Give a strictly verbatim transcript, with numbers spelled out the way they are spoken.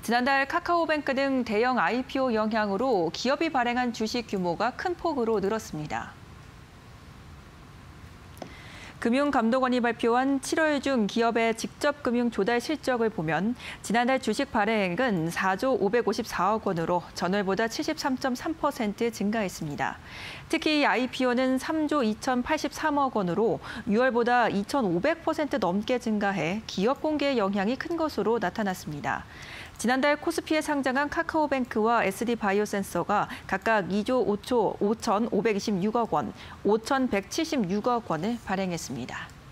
지난달 카카오뱅크 등 대형 아이피오 영향으로 기업이 발행한 주식 규모가 큰 폭으로 늘었습니다. 금융감독원이 발표한 칠월 중 기업의 직접 금융 조달 실적을 보면 지난달 주식 발행액은 사조 오백오십사억 원으로 전월보다 칠십삼 점 삼 퍼센트 증가했습니다. 특히 아이피오는 삼조 이천팔십삼억 원으로 유월보다 이천오백 퍼센트 넘게 증가해 기업 공개의 영향이 큰 것으로 나타났습니다. 지난달 코스피에 상장한 카카오뱅크와 에스디바이오센서가 각각 이조 오천오백이십육억 원, 오천백칠십육억 원을 발행했습니다.